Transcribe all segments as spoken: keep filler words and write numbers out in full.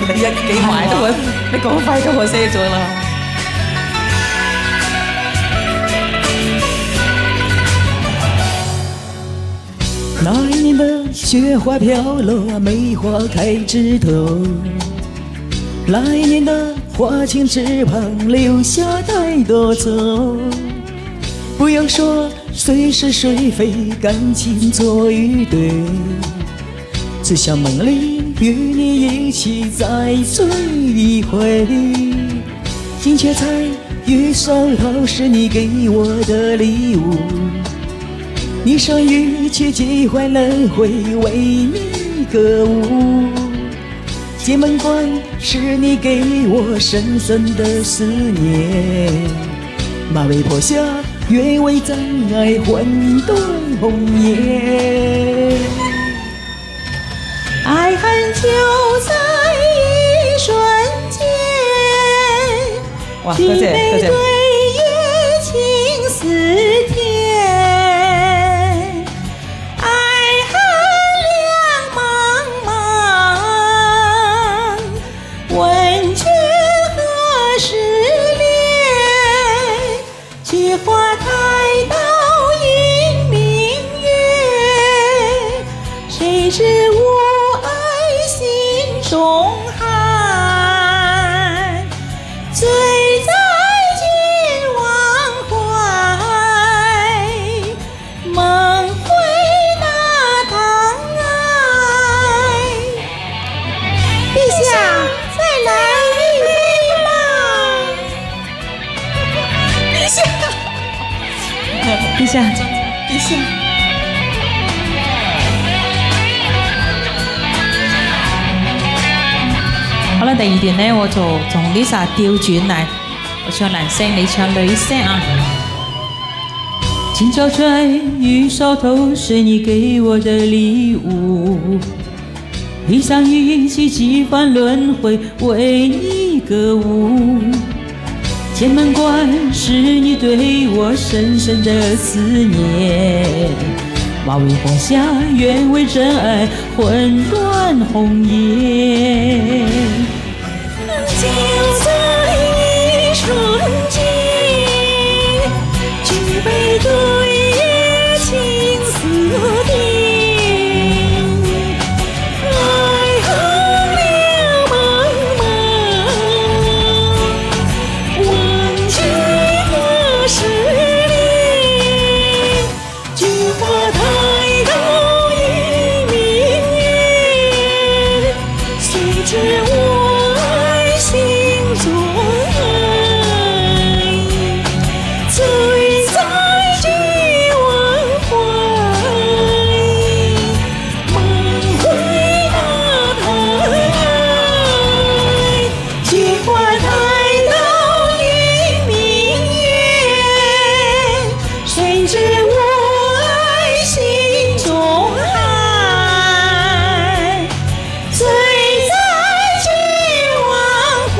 你一記埋都我，你咁快都我寫咗啦。 那一年的雪花飘落，梅花开枝头。那一年的花情枝旁留下太多愁。不要说谁是谁非，感情错与对。只想梦里与你一起再醉一回。今却才遇上到是你给我的礼物。你生日却几番轮回，为你歌舞。剑门关是你给我深深的思念。马嵬坡下愿为真爱魂断红颜。 爱恨就在一瞬间， 哇，多謝多謝。 对月情似天，爱恨两茫茫，问君何时恋？菊花台到映明月，谁知我爱心中寒，醉在今忘怀，梦回那堂爱。陛下，再来一杯嘛！ 陛下， 陛下， 陛下。 好啦，第二段呢，我就從 Lisa 調轉嚟，我唱男聲，你唱女聲啊。今朝醉雨梢头，是你給我的禮物。一相遇一起幾番輪迴，為你歌舞。劍門關是你對我深深的思念。馬嵬坡下願為真愛魂斷紅顏。就在一瞬間，舉杯對月情似天，愛恨兩茫茫，問君何時戀？菊花台到映明月，誰知我心中愛，醉在今忘懷，夢回那堂愛。菊花台到映明月，誰知我愛心中寒，醉在今忘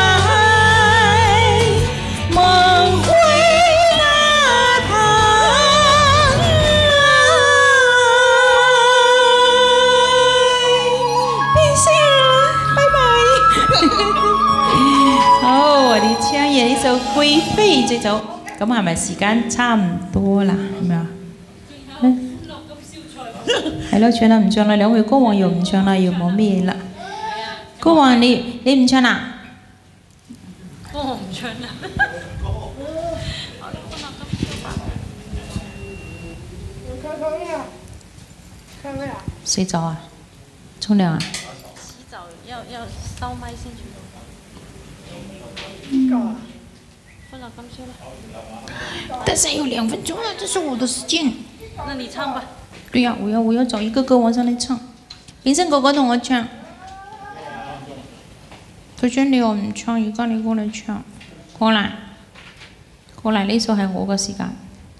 懷，夢回那堂愛。陛下，拜拜。好，我哋唱完呢首《貴妃》這首，咁係咪時間差唔多啦？係咪啊？係咯，唱啦唔唱啦，兩位歌王又唔唱啦，又冇咩啦。歌王你你唔唱啦？ 歌王唔唱啦。 洗澡啊？沖涼啊？ 洗澡要要燒麥先去。分了，刚睡了。 但是有兩分鐘了，這是我的時間。 那你唱吧。 對呀、啊，我要我要找一個歌王上嚟唱。炳生哥哥同我唱。佢將你我唔唱，而家你過嚟唱。過嚟，過嚟呢首係我嘅時間。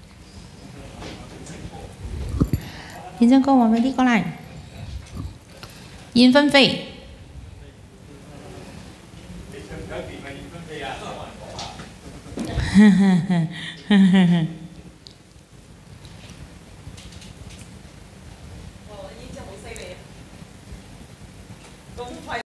炳生哥王快啲過嚟。燕分飛。呵呵呵呵呵呵。